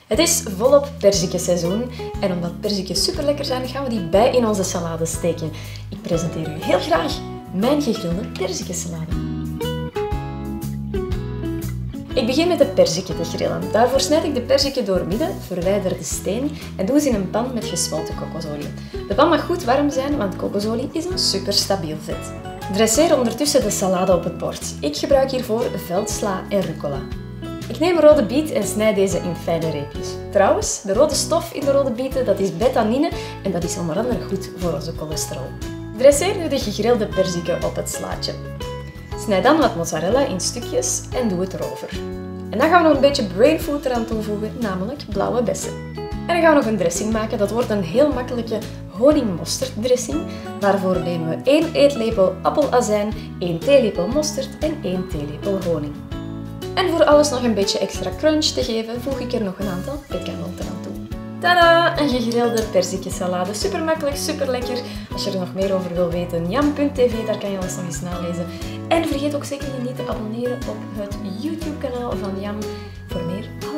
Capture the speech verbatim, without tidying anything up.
Het is volop perzikenseizoen en omdat perziken super lekker zijn, gaan we die bij in onze salade steken. Ik presenteer u heel graag mijn gegrilde perzikensalade. Ik begin met de perziken te grillen. Daarvoor snijd ik de perziken doormidden, verwijder de steen en doe ze in een pan met gesmolten kokosolie. De pan mag goed warm zijn, want kokosolie is een super stabiel vet. Dresseer ondertussen de salade op het bord. Ik gebruik hiervoor veldsla en rucola. Ik neem rode biet en snijd deze in fijne reepjes. Trouwens, de rode stof in de rode bieten, dat is betaïne en dat is onder andere goed voor onze cholesterol. Dresseer nu de gegrilde perziken op het slaatje. Snijd dan wat mozzarella in stukjes en doe het erover. En dan gaan we nog een beetje brainfood eraan toevoegen, namelijk blauwe bessen. En dan gaan we nog een dressing maken. Dat wordt een heel makkelijke honingmosterd-dressing. Daarvoor nemen we één eetlepel appelazijn, één theelepel mosterd en één theelepel honing. En voor alles nog een beetje extra crunch te geven, voeg ik er nog een aantal pekanoten aan toe. Tada! Een gegrilde perzikensalade. Super makkelijk, super lekker. Als je er nog meer over wil weten, yam punt tv, daar kan je alles nog eens nalezen. En vergeet ook zeker niet te abonneren op het YouTube kanaal van Yam voor meer